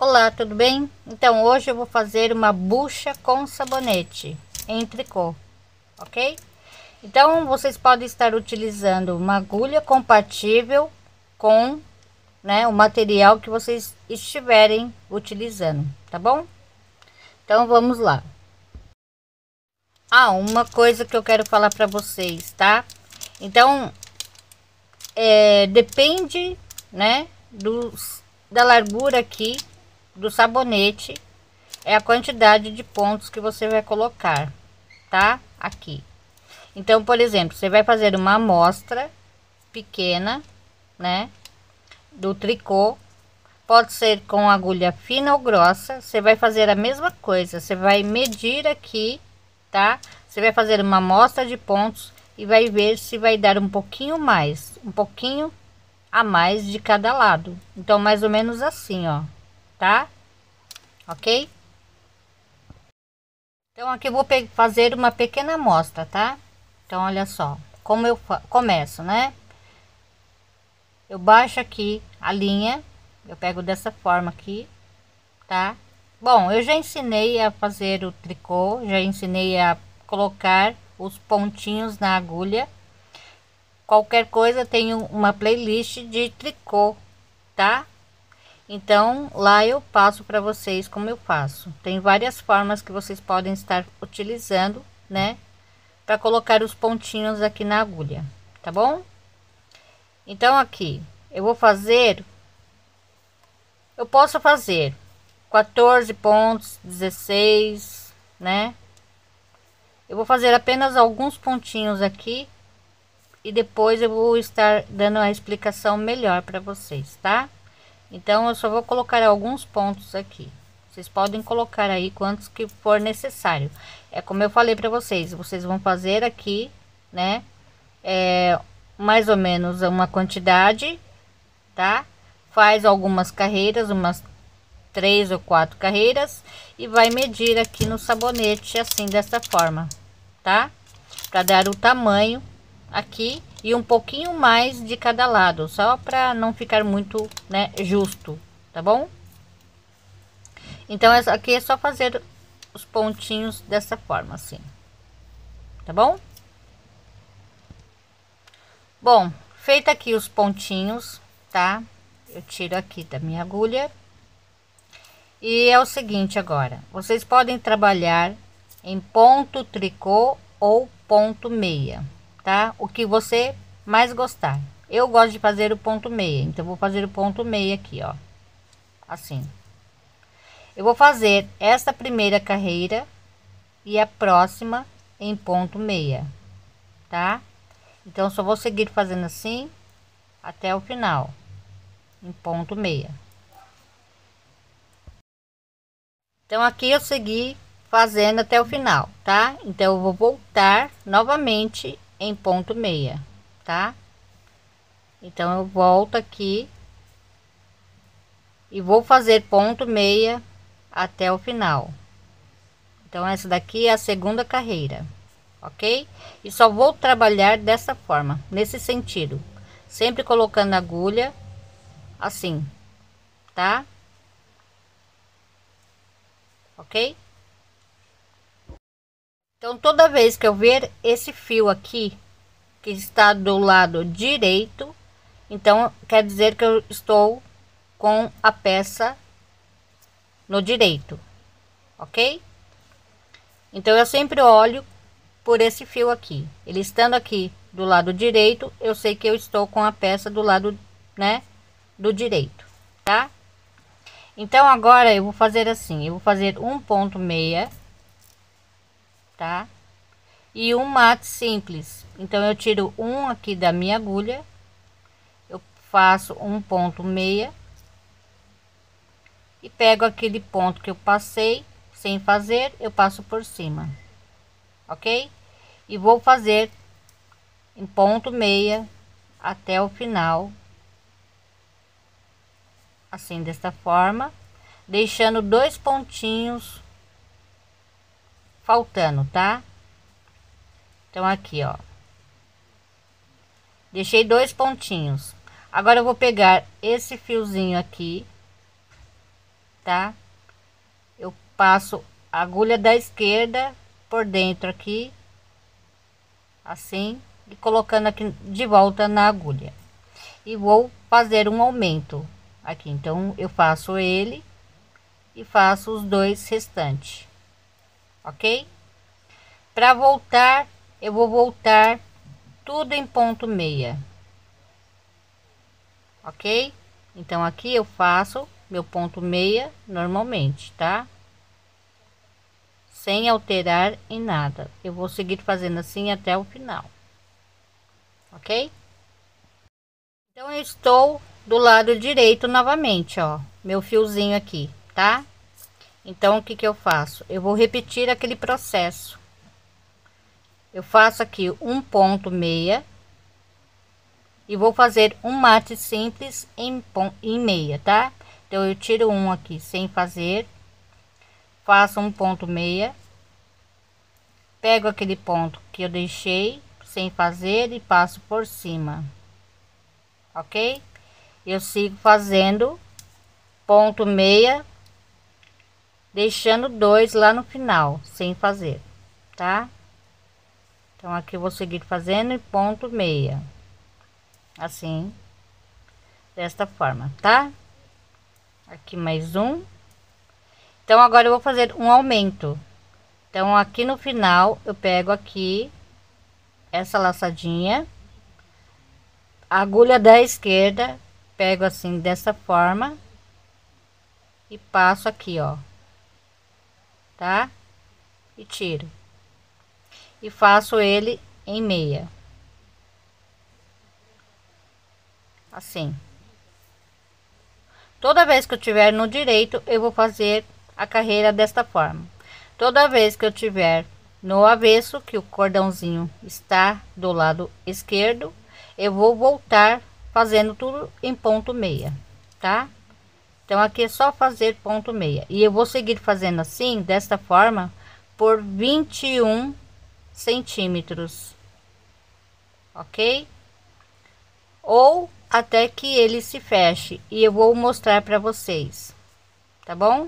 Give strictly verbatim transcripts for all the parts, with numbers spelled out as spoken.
Olá, tudo bem? Então hoje eu vou fazer uma bucha com sabonete em tricô, ok? Então vocês podem estar utilizando uma agulha compatível com, né, o material que vocês estiverem utilizando, tá bom? Então vamos lá. Ah, uma coisa que eu quero falar para vocês, tá? Então é, depende, né, dos, da largura aqui do sabonete, é a quantidade de pontos que você vai colocar, tá? Aqui. Então, por exemplo, você vai fazer uma amostra pequena, né, do tricô. Pode ser com agulha fina ou grossa. Você vai fazer a mesma coisa, você vai medir aqui, tá? Você vai fazer uma amostra de pontos e vai ver se vai dar um pouquinho mais, um pouquinho a mais de cada lado. Então, mais ou menos assim, ó, tá? Ok? Então aqui eu vou fazer uma pequena amostra, tá? Então olha só como eu começo, né? Eu baixo aqui a linha, eu pego dessa forma aqui, tá? Bom, eu já ensinei a fazer o tricô, já ensinei a colocar os pontinhos na agulha. Qualquer coisa, tenho uma playlist de tricô, tá? Então lá eu passo para vocês como eu faço. Tem várias formas que vocês podem estar utilizando, né, para colocar os pontinhos aqui na agulha, tá bom? Então aqui eu vou fazer, eu posso fazer quatorze pontos, dezesseis, né? Eu vou fazer apenas alguns pontinhos aqui e depois eu vou estar dando a explicação melhor para vocês, tá? Então eu só vou colocar alguns pontos aqui. Vocês podem colocar aí quantos que for necessário. É como eu falei para vocês, vocês vão fazer aqui, né? É mais ou menos uma quantidade, tá? Faz algumas carreiras, umas três ou quatro carreiras e vai medir aqui no sabonete assim dessa forma, tá? Para dar o tamanho aqui e um pouquinho mais de cada lado, só para não ficar muito, né, justo, tá bom? Então essa aqui é só fazer os pontinhos dessa forma assim, tá bom? Bom, feito aqui os pontinhos, tá? Eu tiro aqui da minha agulha e é o seguinte, agora vocês podem trabalhar em ponto tricô ou ponto meia, tá? O que você mais gostar. Eu gosto de fazer o ponto meia, então vou fazer o ponto meia aqui, ó, assim. Eu vou fazer esta primeira carreira e a próxima em ponto meia, tá? Então só vou seguir fazendo assim até o final em ponto meia. Então aqui eu segui fazendo até o final, tá? Então eu vou voltar novamente em ponto meia, tá? Então eu volto aqui e vou fazer ponto meia até o final. Então essa daqui é a segunda carreira, ok? E só vou trabalhar dessa forma, nesse sentido, sempre colocando a agulha assim, tá? Ok? Então toda vez que eu ver esse fio aqui que está do lado direito, então quer dizer que eu estou com a peça no direito, ok? Então eu sempre olho por esse fio aqui, ele estando aqui do lado direito, eu sei que eu estou com a peça do lado, né, do direito, tá? Então agora eu vou fazer assim, eu vou fazer um ponto meia, tá? E um mate simples. Então eu tiro um aqui da minha agulha, eu faço um ponto meia e pego aquele ponto que eu passei sem fazer, eu passo por cima, ok? E vou fazer em ponto meia até o final, assim, desta forma, deixando dois pontinhos faltando, tá? Então aqui, ó, deixei dois pontinhos. Agora eu vou pegar esse fiozinho aqui tá? Eu passo a agulha da esquerda por dentro aqui, assim, e colocando aqui de volta na agulha, e vou fazer um aumento aqui. Então eu faço ele e faço os dois restantes, ok? Para voltar, eu vou voltar tudo em ponto meia, ok? Então aqui eu faço meu ponto meia normalmente, tá? Sem alterar em nada. Eu vou seguir fazendo assim até o final, ok? Então eu estou do lado direito novamente, ó, meu fiozinho aqui, tá? Então o que que eu faço? Eu vou repetir aquele processo. Eu faço aqui um ponto meia e vou fazer um mate simples em em meia, tá? Então eu tiro um aqui sem fazer, faço um ponto meia, pego aquele ponto que eu deixei sem fazer e passo por cima, ok? Eu sigo fazendo ponto meia, deixando dois lá no final sem fazer, tá? Então aqui eu vou seguir fazendo e ponto meia, assim, desta forma, tá? Aqui mais um. Então agora eu vou fazer um aumento. Então aqui no final eu pego aqui essa laçadinha, a agulha da esquerda, pego assim dessa forma e passo aqui, ó, tá? E tiro e faço ele em meia, assim. Toda vez que eu tiver no direito, eu vou fazer a carreira desta forma. Toda vez que eu tiver no avesso, que o cordãozinho está do lado esquerdo, eu vou voltar fazendo tudo em ponto meia, tá? Então aqui é só fazer ponto meia e eu vou seguir fazendo assim, desta forma, por vinte e um centímetros, ok? Ou até que ele se feche, e eu vou mostrar para vocês, tá bom?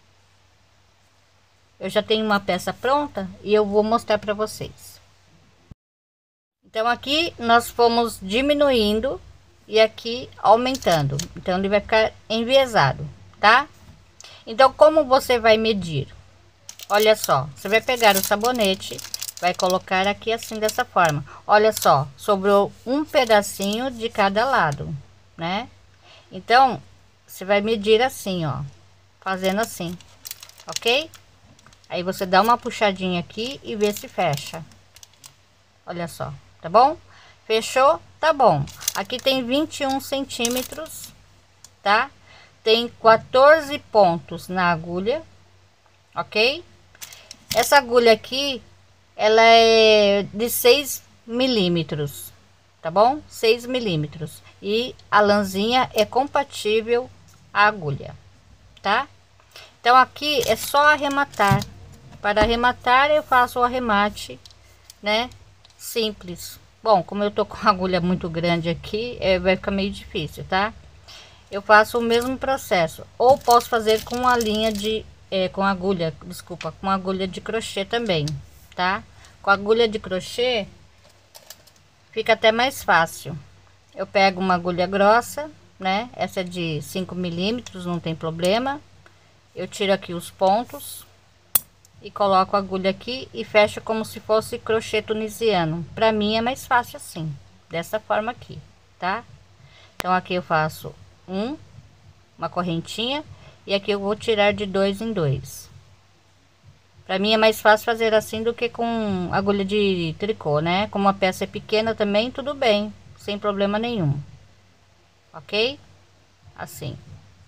Eu já tenho uma peça pronta e eu vou mostrar para vocês. Então aqui nós fomos diminuindo e aqui aumentando, então ele vai ficar enviesado, tá? Então como você vai medir? Olha só, você vai pegar o sabonete, vai colocar aqui assim dessa forma. Olha só, sobrou um pedacinho de cada lado, né? Então você vai medir assim, ó, fazendo assim, ok? Aí você dá uma puxadinha aqui e vê se fecha. Olha só, tá bom? Fechou, tá bom. Aqui tem vinte e um centímetros, tá? Tem quatorze pontos na agulha, ok? Essa agulha aqui, ela é de seis milímetros, tá bom? seis milímetros. E a lãzinha é compatível à agulha, tá? Então aqui é só arrematar. Para arrematar eu faço o arremate, né? Simples. Bom, como eu tô com a agulha muito grande aqui, é, vai ficar meio difícil, tá? Eu faço o mesmo processo. Ou posso fazer com a linha de... É, com agulha, desculpa, com agulha de crochê também, tá? Com agulha de crochê fica até mais fácil. Eu pego uma agulha grossa, né? Essa é de cinco milímetros, não tem problema. Eu tiro aqui os pontos e coloco a agulha aqui e fecho como se fosse crochê tunisiano. Para mim é mais fácil assim, dessa forma aqui, tá? Então aqui eu faço um, uma correntinha, e aqui eu vou tirar de dois em dois. Para mim é mais fácil fazer assim do que com agulha de tricô, né? Como a peça é pequena também, tudo bem, sem problema nenhum, ok? Assim,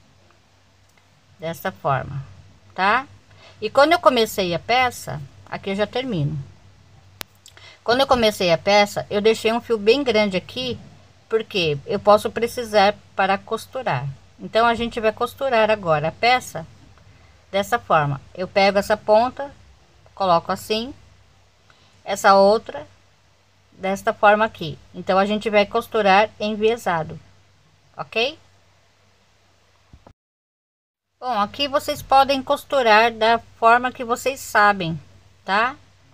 dessa forma, tá? E quando eu comecei a peça, aqui eu já termino. Quando eu comecei a peça, eu deixei um fio bem grande aqui, porque eu posso precisar para costurar. Então a gente vai costurar agora a peça dessa forma. Eu pego essa ponta, coloco assim, essa outra desta forma aqui. Então a gente vai costurar enviesado, ok? Bom, Bom, aqui vocês podem costurar da forma que vocês sabem, tá?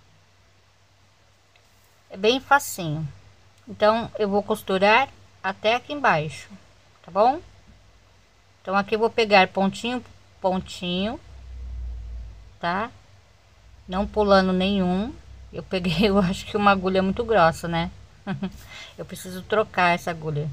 É bem facinho. Então eu vou costurar até aqui embaixo, tá bom? Então aqui eu vou pegar pontinho pontinho, tá? Não pulando nenhum. Eu peguei, eu acho que uma agulha muito grossa, né? Eu preciso trocar essa agulha.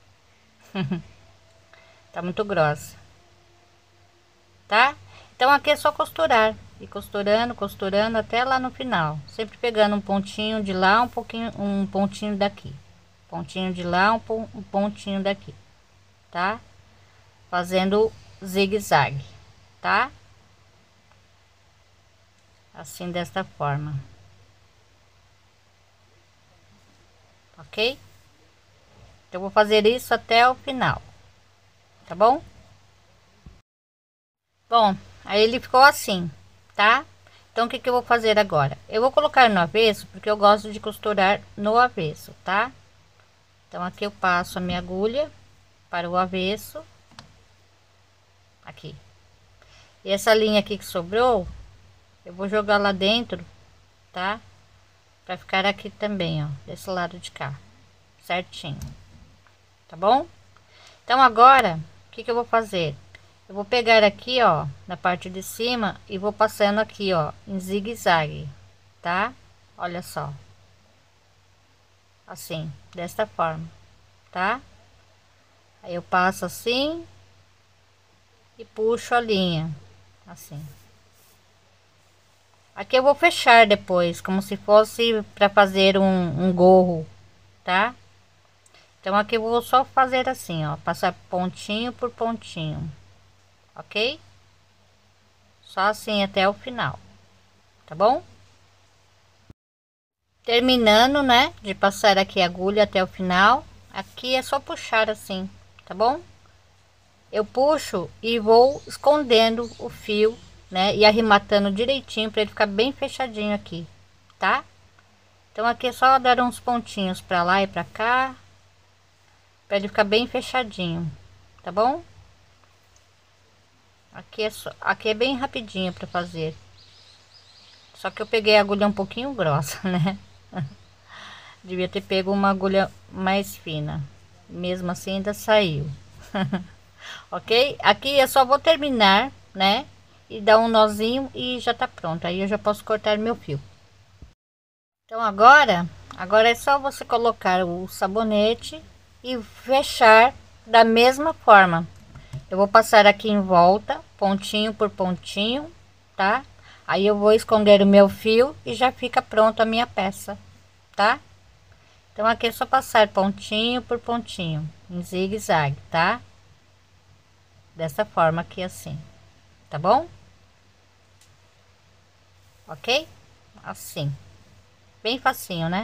Tá muito grossa, tá? Então aqui é só costurar e costurando, costurando até lá no final, sempre pegando um pontinho de lá, um pouquinho, um pontinho daqui, pontinho de lá, um, um pontinho daqui, tá? Fazendo zigue-zague, tá? Assim, desta forma, ok? Então eu vou fazer isso até o final, tá bom? Bom, aí ele ficou assim, tá? Então o que que eu vou fazer agora? Eu vou colocar no avesso, porque eu gosto de costurar no avesso, tá? Então aqui eu passo a minha agulha para o avesso, aqui. E essa linha aqui que sobrou, eu vou jogar lá dentro, tá? Para ficar aqui também, ó, desse lado de cá, certinho, tá bom? Então agora, o que que eu vou fazer? Eu vou pegar aqui, ó, na parte de cima e vou passando aqui, ó, em zigue-zague, tá? Olha só. Assim, desta forma, tá? Aí eu passo assim e puxo a linha, assim. Aqui eu vou fechar depois, como se fosse para fazer um, um gorro, tá? Então aqui eu vou só fazer assim, ó, passar pontinho por pontinho. Ok? Só assim até o final, tá bom? Terminando, né, de passar aqui a agulha até o final, aqui é só puxar assim, tá bom? Eu puxo e vou escondendo o fio, né, e arrematando direitinho para ele ficar bem fechadinho aqui, tá? Então aqui é só dar uns pontinhos para lá e para cá, para ele ficar bem fechadinho, tá bom? Aqui é só, aqui é bem rapidinho para fazer. Só que eu peguei a agulha um pouquinho grossa, né? Devia ter pego uma agulha mais fina. Mesmo assim ainda saiu. Ok? Aqui eu só vou terminar, né? E dar um nozinho e já tá pronto. Aí eu já posso cortar meu fio. Então agora, agora é só você colocar o sabonete e fechar da mesma forma. Eu vou passar aqui em volta, pontinho por pontinho, tá? Aí eu vou esconder o meu fio e já fica pronto a minha peça, tá? Então aqui é só passar pontinho por pontinho, em zigue-zague, tá? Dessa forma aqui assim, tá bom? Ok? Assim, bem facinho, né?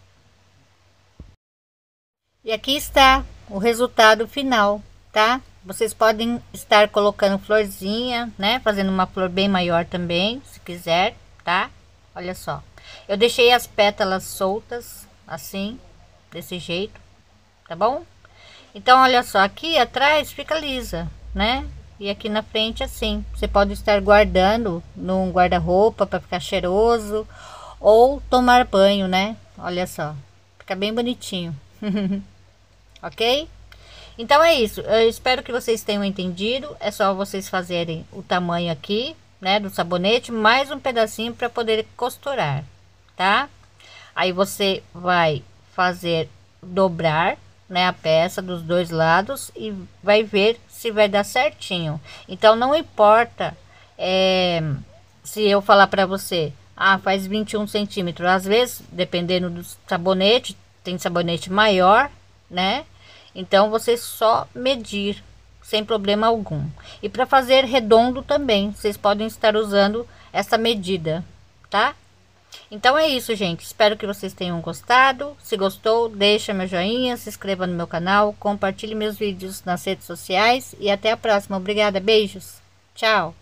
E aqui está o resultado final, tá? Vocês podem estar colocando florzinha, né? Fazendo uma flor bem maior também, se quiser, tá? Olha só. Eu deixei as pétalas soltas, assim, desse jeito, tá bom? Então, olha só, aqui atrás fica lisa, né? E aqui na frente assim. Você pode estar guardando num guarda-roupa para ficar cheiroso. Ou tomar banho, né? Olha só. Fica bem bonitinho. Ok? Então é isso, eu espero que vocês tenham entendido. É só vocês fazerem o tamanho aqui, né, do sabonete, mais um pedacinho para poder costurar, tá? Aí você vai fazer dobrar, né, a peça dos dois lados e vai ver se vai dar certinho. Então não importa é, se eu falar para você, ah, faz vinte e um centímetros, às vezes, dependendo do sabonete, tem sabonete maior, né? Então você só medir sem problema algum. E para fazer redondo também, vocês podem estar usando essa medida, tá? Então é isso, gente. Espero que vocês tenham gostado. Se gostou, deixa meu joinha, se inscreva no meu canal, compartilhe meus vídeos nas redes sociais e até a próxima. Obrigada, beijos. Tchau.